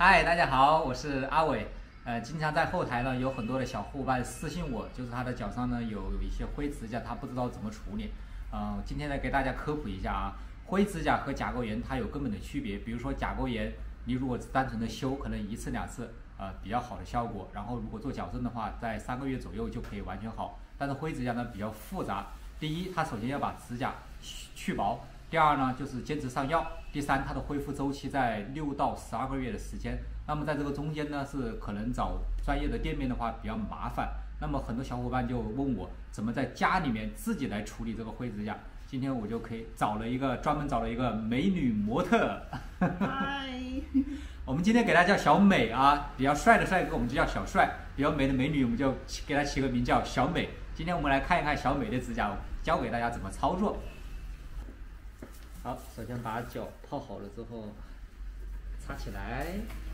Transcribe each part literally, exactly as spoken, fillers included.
嗨，大家好，我是阿伟。呃，经常在后台呢，有很多的小伙伴私信我，就是他的脚上呢有有一些灰指甲，他不知道怎么处理。呃，今天来给大家科普一下啊，灰指甲和甲沟炎它有根本的区别。比如说甲沟炎，你如果单纯的修，可能一次两次，呃，比较好的效果。然后如果做矫正的话，在三个月左右就可以完全好。但是灰指甲呢比较复杂，第一，它首先要把指甲去薄。第二呢，就是坚持上药。第三，它的恢复周期在六到十二个月的时间。那么在这个中间呢，是可能找专业的店面的话比较麻烦。那么很多小伙伴就问我，怎么在家里面自己来处理这个灰指甲？今天我就可以找了一个专门找了一个美女模特。 嗨， 我们今天给她叫小美啊，比较帅的帅哥我们就叫小帅，比较美的美女我们就给她起个名叫小美。今天我们来看一看小美的指甲，教给大家怎么操作。好，首先把脚泡好了之后，擦起来。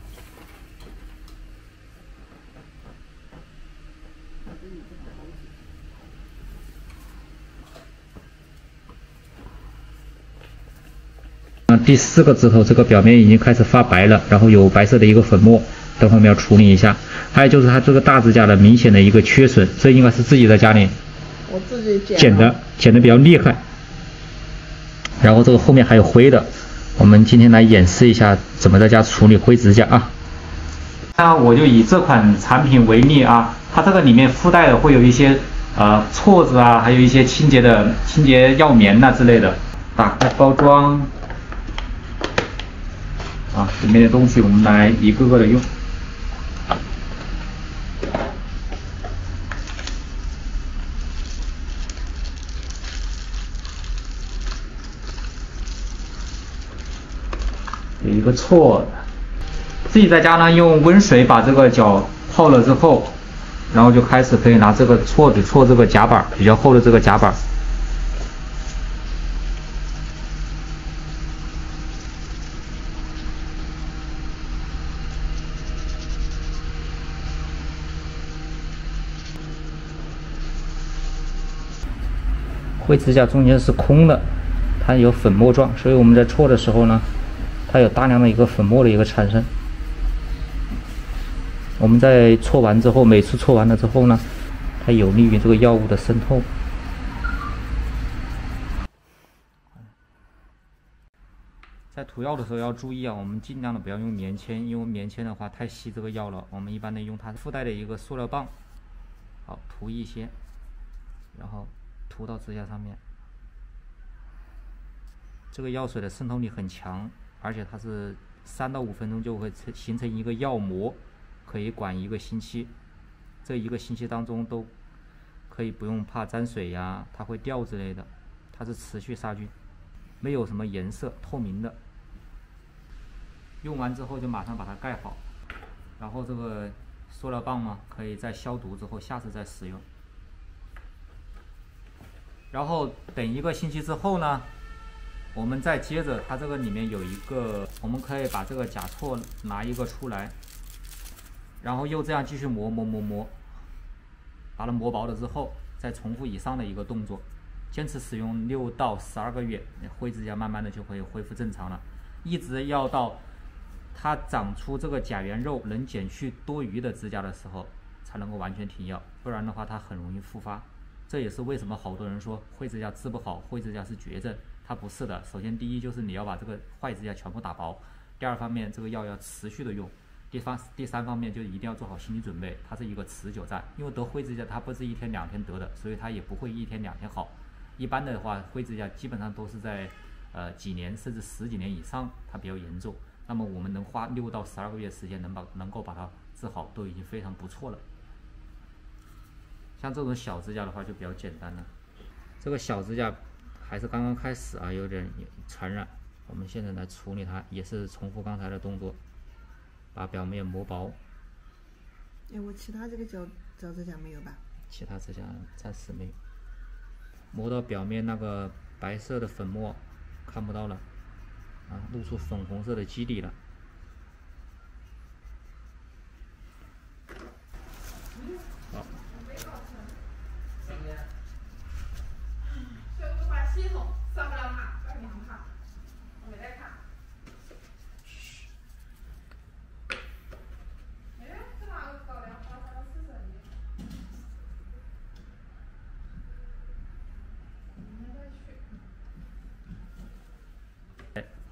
嗯，第四个指头这个表面已经开始发白了，然后有白色的一个粉末，等会我们要处理一下。还有就是它这个大指甲的明显的一个缺损，这应该是自己在家里我自己剪剪的，剪的比较厉害。然后这个后面还有灰的，我们今天来演示一下怎么在家处理灰指甲啊。那我就以这款产品为例啊，它这个里面附带的会有一些呃锉子啊，还有一些清洁的清洁药棉呐、啊、之类的。打开包装，啊，里面的东西我们来一个个的用。有一个锉，自己在家呢用温水把这个脚泡了之后，然后就开始可以拿这个锉子锉这个夹板，比较厚的这个夹板。灰指甲中间是空的，它有粉末状，所以我们在锉的时候呢，它有大量的一个粉末的一个产生。我们在锉完之后，每次锉完了之后呢，它有利于这个药物的渗透。在涂药的时候要注意啊，我们尽量的不要用棉签，因为棉签的话太吸这个药了。我们一般的用它附带的一个塑料棒，好，涂一些，然后涂到指甲上面。这个药水的渗透力很强，而且它是三到五分钟就会形成一个药膜，可以管一个星期。这一个星期当中都可以不用怕沾水呀，它会掉之类的。它是持续杀菌，没有什么颜色，透明的。用完之后就马上把它盖好，然后这个塑料棒嘛，可以在消毒之后下次再使用。然后等一个星期之后呢，我们再接着，它这个里面有一个，我们可以把这个甲锉拿一个出来，然后又这样继续磨磨磨磨，把它磨薄了之后，再重复以上的一个动作，坚持使用六到十二个月，灰指甲慢慢的就会恢复正常了，一直要到它长出这个甲原肉，能减去多余的指甲的时候，才能够完全停药，不然的话它很容易复发。这也是为什么好多人说灰指甲治不好，灰指甲是绝症。它不是的。首先，第一就是你要把这个坏指甲全部打薄；第二方面，这个药要持续的用；第三第三方面就一定要做好心理准备，它是一个持久战。因为得灰指甲它不是一天两天得的，所以它也不会一天两天好。一般的话，灰指甲基本上都是在呃几年甚至十几年以上，它比较严重。那么我们能花六到十二个月时间能把能够把它治好，都已经非常不错了。像这种小指甲的话就比较简单了。这个小指甲还是刚刚开始啊，有点传染。我们现在来处理它，也是重复刚才的动作，把表面磨薄。 哎，我其他这个脚脚指甲没有吧？ 其他指甲暂时没有。磨到表面那个白色的粉末看不到了，啊，露出粉红色的基底了。好。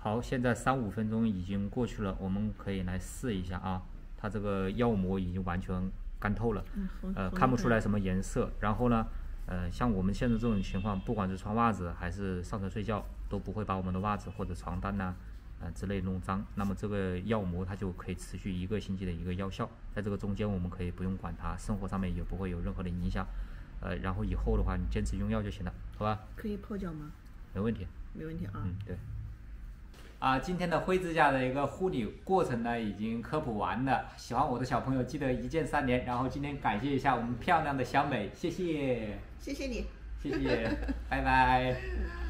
好，现在三五分钟已经过去了，我们可以来试一下啊。它这个药膜已经完全干透了， 嗯、 呃，看不出来什么颜色。然后呢，呃，像我们现在这种情况，不管是穿袜子还是上床睡觉，都不会把我们的袜子或者床单呐、呃之类弄脏。那么这个药膜它就可以持续一个星期的一个药效，在这个中间我们可以不用管它，生活上面也不会有任何的影响。呃，然后以后的话，你坚持用药就行了，好吧？ 可以泡脚吗？ 没问题， 没问题啊。 嗯，对。啊，今天的灰指甲的一个护理过程呢，已经科普完了。喜欢我的小朋友记得一键三连，然后今天感谢一下我们漂亮的小美，谢谢， 谢谢你， 谢谢，拜拜。